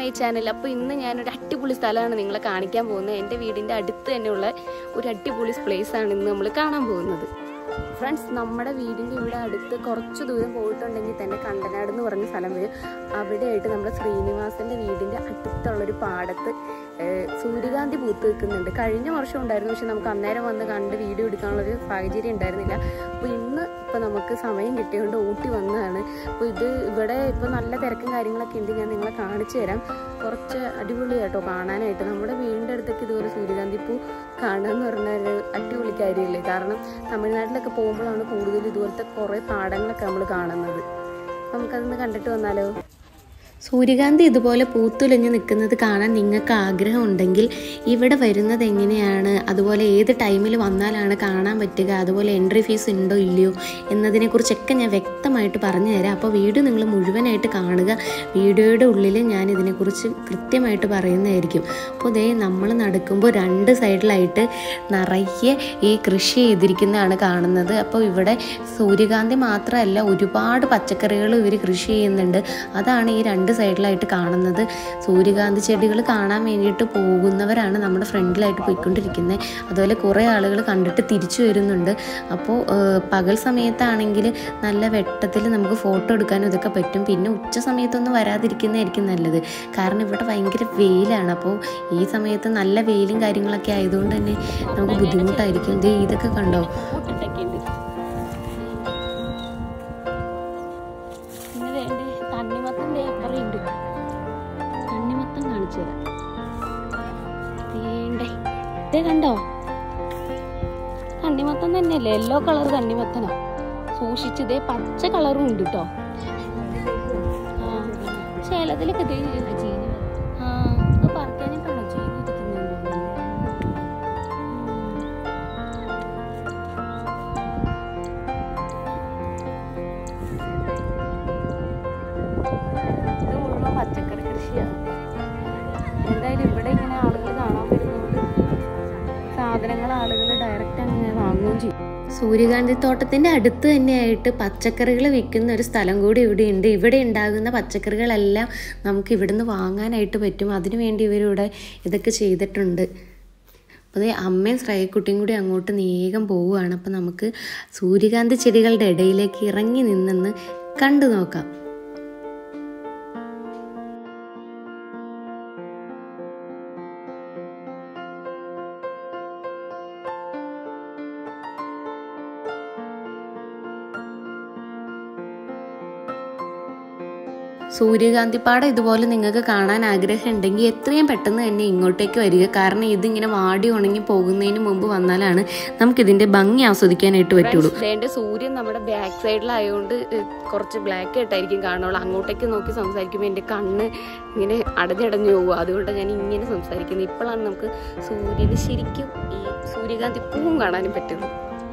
My channel. അപ്പോൾ ഇന്ന് ഞാനൊരു അടിപൊളി സ്ഥലമാണ് നിങ്ങളെ കാണിക്കാൻ പോകുന്നത്. എൻ്റെ വീടിൻ്റെ അടുത്ത് തന്നെയുള്ള ഒരു അടിപൊളി പ്ലേസാണ് ഇന്ന് നമ്മൾ കാണാൻ പോകുന്നത്. ഫ്രണ്ട്സ്, നമ്മുടെ വീടിൻ്റെ ഇവിടെ അടുത്ത് കുറച്ച് ദൂരം പോയിട്ടുണ്ടെങ്കിൽ തന്നെ കണ്ടനാട് എന്ന് പറഞ്ഞ സ്ഥലം വരും. അവിടെയായിട്ട് നമ്മുടെ ശ്രീനിവാസൻ്റെ വീടിൻ്റെ അടുത്തുള്ളൊരു പാടത്ത് സൂര്യകാന്തി പൂത്ത് നിൽക്കുന്നുണ്ട്. കഴിഞ്ഞ വർഷം ഉണ്ടായിരുന്നു, പക്ഷെ നമുക്ക് അന്നേരം വന്ന് കണ്ട് വീഡിയോ എടുക്കാനുള്ളൊരു സാഹചര്യം ഉണ്ടായിരുന്നില്ല. അപ്പോൾ ഇന്ന് നമുക്ക് സമയം കിട്ടിയതുകൊണ്ട് ഊട്ടി വന്നതാണ്. അപ്പോൾ ഇവിടെ ഇപ്പോൾ നല്ല തിരക്കും കാര്യങ്ങളൊക്കെ ഉണ്ട്. ഞാൻ നിങ്ങളെ കാണിച്ചു തരാം. കുറച്ച് അടിപൊളിയായിട്ടോ കാണാനായിട്ട്. നമ്മുടെ വീടിൻ്റെ അടുത്തേക്ക് ഇതുപോലെ സൂര്യകാന്തി പൂ കാണുക എന്ന് പറഞ്ഞാൽ അടിപൊളി കാര്യമില്ലേ. കാരണം തമിഴ്നാട്ടിലൊക്കെ പോകുമ്പോഴാണ് കൂടുതൽ ഇതുപോലത്തെ കുറേ പാടങ്ങളൊക്കെ നമ്മൾ കാണുന്നത്. നമുക്കതൊന്ന് കണ്ടിട്ട് വന്നാലോ. സൂര്യകാന്തി ഇതുപോലെ പൂത്തുലഞ്ഞ് നിൽക്കുന്നത് കാണാൻ നിങ്ങൾക്ക് ആഗ്രഹമുണ്ടെങ്കിൽ ഇവിടെ വരുന്നത് എങ്ങനെയാണ്, അതുപോലെ ഏത് ടൈമിൽ വന്നാലാണ് കാണാൻ പറ്റുക, അതുപോലെ എൻട്രി ഫീസ് ഉണ്ടോ ഇല്ലയോ എന്നതിനെക്കുറിച്ചൊക്കെ ഞാൻ വ്യക്തമായിട്ട് പറഞ്ഞു തരാം. അപ്പോൾ വീഡിയോ നിങ്ങൾ മുഴുവനായിട്ട് കാണുക. വീഡിയോയുടെ ഉള്ളിൽ ഞാൻ ഇതിനെക്കുറിച്ച് കൃത്യമായിട്ട് പറയുന്നതായിരിക്കും. അപ്പോൾ ഇതേ നമ്മൾ നടക്കുമ്പോൾ രണ്ട് സൈഡിലായിട്ട് നിറയെ ഈ കൃഷി ചെയ്തിരിക്കുന്നതാണ് കാണുന്നത്. അപ്പോൾ ഇവിടെ സൂര്യകാന്തി മാത്രമല്ല, ഒരുപാട് പച്ചക്കറികൾ ഇവർ കൃഷി ചെയ്യുന്നുണ്ട്. അതാണ് ഈ രണ്ട് സൈഡിലായിട്ട് കാണുന്നത്. സൂര്യകാന്തി ചെടികൾ കാണാൻ വേണ്ടിയിട്ട് പോകുന്നവരാണ് നമ്മുടെ ഫ്രണ്ടിലായിട്ട് പോയിക്കൊണ്ടിരിക്കുന്നത്. അതുപോലെ കുറേ ആളുകൾ കണ്ടിട്ട് തിരിച്ചു വരുന്നുണ്ട്. അപ്പോൾ പകൽ സമയത്താണെങ്കിൽ നല്ല വെട്ടത്തിൽ നമുക്ക് ഫോട്ടോ എടുക്കാനും ഇതൊക്കെ പറ്റും. പിന്നെ ഉച്ച സമയത്തൊന്നും വരാതിരിക്കുന്നതായിരിക്കും നല്ലത്. കാരണം ഇവിടെ ഭയങ്കര വെയിലാണ്. അപ്പോൾ ഈ സമയത്ത് നല്ല വെയിലും കാര്യങ്ങളൊക്കെ ആയതുകൊണ്ട് തന്നെ നമുക്ക് ബുദ്ധിമുട്ടായിരിക്കും. ഇതൊക്കെ കണ്ടോ, തണ്ണിമത്തം കാണിച്ചു തരാം. കണ്ടോ, തണ്ണിമത്തം തന്നെയല്ലേ, യെല്ലോ കളർ തണ്ണിമത്തനാ. സൂക്ഷിച്ചതേ പച്ച കളറും ഉണ്ട് കേട്ടോ. ശേലത്തിലൊക്കെ പറിക്കാനായിട്ടാണോ ചെയ്തിരിക്കുന്നത്? ഇത് മുഴുവൻ പച്ചക്കറി കൃഷിയാണ്. എന്തായാലും ഇവിടെ ഇങ്ങനെ ആളുകൾ കാണാൻ വരുന്നതുകൊണ്ട് സാധനങ്ങൾ ആളുകൾ ഡയറക്റ്റ് അങ്ങനെ വാങ്ങുകയും ചെയ്യും. സൂര്യകാന്തി തോട്ടത്തിൻ്റെ അടുത്ത് തന്നെയായിട്ട് പച്ചക്കറികൾ വിൽക്കുന്ന ഒരു സ്ഥലം കൂടി ഇവിടെയുണ്ട്. ഇവിടെ ഉണ്ടാകുന്ന പച്ചക്കറികളെല്ലാം നമുക്ക് ഇവിടുന്ന് വാങ്ങാനായിട്ട് പറ്റും. അതിനുവേണ്ടി ഇവരിവിടെ ഇതൊക്കെ ചെയ്തിട്ടുണ്ട്. അപ്പോൾ അമ്മയും ശ്രേയക്കുട്ടിയും കൂടി അങ്ങോട്ട് വേഗം പോവുകയാണ്. അപ്പോൾ നമുക്ക് സൂര്യകാന്തി ചെടികളുടെ ഇടയിലേക്ക് ഇറങ്ങി നിന്നെന്ന് കണ്ടു നോക്കാം. സൂര്യകാന്തിപ്പാടം ഇതുപോലെ നിങ്ങൾക്ക് കാണാൻ ആഗ്രഹം ഉണ്ടെങ്കിൽ എത്രയും പെട്ടെന്ന് തന്നെ ഇങ്ങോട്ടേക്ക് വരിക. കാരണം ഇതിങ്ങനെ വാടി ഉണങ്ങി പോകുന്നതിന് മുമ്പ് വന്നാലാണ് നമുക്കിതിൻ്റെ ഭംഗി ആസ്വദിക്കാനായിട്ട് പറ്റുള്ളൂ. എൻ്റെ സൂര്യൻ നമ്മുടെ ബാക്ക് സൈഡിലായതുകൊണ്ട് കുറച്ച് ബ്ലാക്ക് ആയിട്ടായിരിക്കും കാണുള്ളൂ. അങ്ങോട്ടേക്ക് നോക്കി സംസാരിക്കുമ്പോൾ എൻ്റെ കണ്ണ് ഇങ്ങനെ അടഞ്ഞടഞ്ഞു പോകുക. അതുകൊണ്ട് ഞാൻ ഇങ്ങനെ സംസാരിക്കുന്നത്. ഇപ്പോഴാണ് നമുക്ക് സൂര്യന് ശരിക്കും ഈ സൂര്യകാന്തി പൂവും കാണാനും പറ്റുള്ളൂ.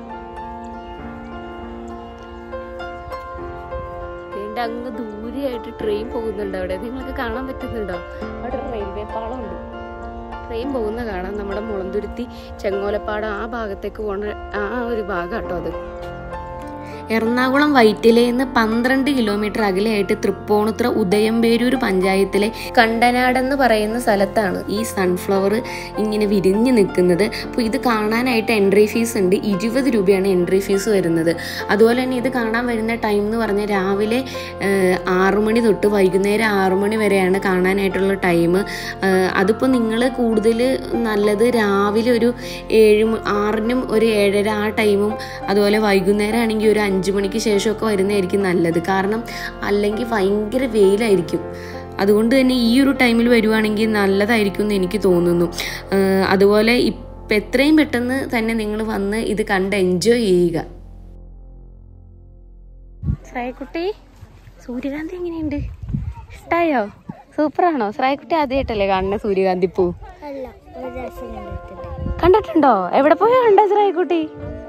അങ്ങ് ദൂരെയായിട്ട് ട്രെയിൻ പോകുന്നുണ്ട്. അവിടെ നിങ്ങൾക്ക് കാണാൻ പറ്റുന്നുണ്ടോ? അവിടെ ഒരു റെയിൽവേ പാളമുണ്ട്. ട്രെയിൻ പോകുന്ന കാണാം. നമ്മുടെ മുളന്തുരുത്തി ചെങ്ങോലപ്പാടം ആ ഭാഗത്തേക്ക് പോണ ആ ഒരു ഭാഗം കേട്ടോ അത്. എറണാകുളം വൈറ്റിലയിൽ നിന്ന് 12 കിലോമീറ്റർ അകലെയായിട്ട് തൃപ്പൂണിത്തുറ ഉദയംപേരൂർ പഞ്ചായത്തിലെ കണ്ടനാടെന്ന് പറയുന്ന സ്ഥലത്താണ് ഈ സൺഫ്ലവർ ഇങ്ങനെ വിരിഞ്ഞ് നിൽക്കുന്നത്. അപ്പോൾ ഇത് കാണാനായിട്ട് എൻട്രി ഫീസ് ഉണ്ട്. 20 രൂപയാണ് എൻട്രി ഫീസ് വരുന്നത്. അതുപോലെ തന്നെ ഇത് കാണാൻ വരുന്ന ടൈം എന്ന് പറഞ്ഞാൽ രാവിലെ 6 മണി തൊട്ട് വൈകുന്നേരം 6 മണി വരെയാണ് കാണാനായിട്ടുള്ള ടൈം. അതിപ്പോൾ നിങ്ങൾ കൂടുതൽ നല്ലത് രാവിലെ ഒരു 6-നും ഒരു 7:30 ആ ടൈമും, അതുപോലെ വൈകുന്നേരം ആണെങ്കിൽ ഒരു 5 മണിക്ക് ശേഷമൊക്കെ വരുന്നതായിരിക്കും നല്ലത്. കാരണം അല്ലെങ്കിൽ ഭയങ്കര വെയിലായിരിക്കും. അതുകൊണ്ട് തന്നെ ഈ ഒരു ടൈമിൽ വരുവാണെങ്കിൽ നല്ലതായിരിക്കും എന്ന് എനിക്ക് തോന്നുന്നു. അതുപോലെ ഇപ്പം എത്രയും പെട്ടെന്ന് തന്നെ നിങ്ങൾ വന്ന് ഇത് കണ്ട് എൻജോയ് ചെയ്യുക. ശ്രേയക്കുട്ടി, സൂര്യകാന്തി എങ്ങനെയുണ്ട്? ഇഷ്ടായോ? സൂപ്പറാണോ? ശ്രേയക്കുട്ടി ആദ്യമായിട്ടല്ലേ കാണുന്ന സൂര്യകാന്തി പൂ? കണ്ടിട്ടുണ്ടോ? എവിടെ പോയാ കണ്ട ശ്രേയക്കുട്ടി?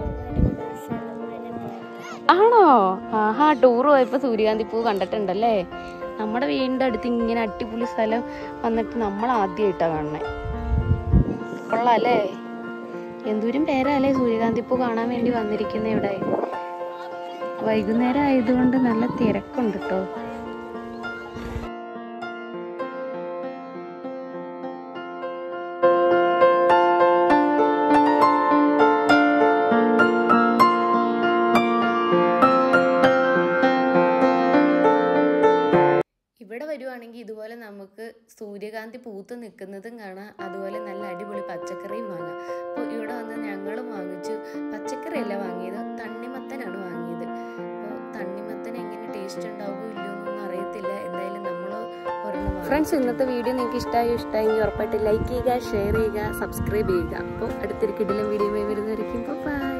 ആണോ? ആഹാ, ടൂർ പോയപ്പോ സൂര്യകാന്തി പൂ കണ്ടിട്ടുണ്ടല്ലേ. നമ്മുടെ വീടിന്റെ അടുത്ത് ഇങ്ങനെ അടിപൊളി സ്ഥലം വന്നിട്ട് നമ്മൾ ആദ്യമായിട്ടാ കാണണേ. കൊള്ളാല്ലേ? എന്തോരം പേരല്ലേ സൂര്യകാന്തി പൂ കാണാൻ വേണ്ടി വന്നിരിക്കുന്ന ഇവിടെ. വൈകുന്നേരം ആയതുകൊണ്ട് നല്ല തിരക്കുണ്ട് കേട്ടോ. സൂര്യകാന്തി പൂത്ത് നിൽക്കുന്നതും കാണാം, അതുപോലെ നല്ല അടിപൊളി പച്ചക്കറിയും വാങ്ങാം. അപ്പോൾ ഇവിടെ വന്ന് ഞങ്ങളും വാങ്ങിച്ചു. പച്ചക്കറിയല്ല വാങ്ങിയത്, തണ്ണിമത്തനാണ് വാങ്ങിയത്. അപ്പോൾ തണ്ണിമത്തൻ എങ്ങനെ ടേസ്റ്റ് ഉണ്ടാവുമോ ഇല്ലയോ എന്നൊന്നും അറിയത്തില്ല. എന്തായാലും നമ്മൾ ഒരെണ്ണം. ഫ്രണ്ട്സ്, ഇന്നത്തെ വീഡിയോ നിങ്ങൾക്ക് ഇഷ്ടമായെങ്കിൽ ഉറപ്പായിട്ട് ലൈക്ക് ചെയ്യുക, ഷെയർ ചെയ്യുക, സബ്സ്ക്രൈബ് ചെയ്യുക. അപ്പോൾ അടുത്തൊരു കിടിലൻ വീഡിയോ വരുന്നതായിരിക്കും. ബൈ.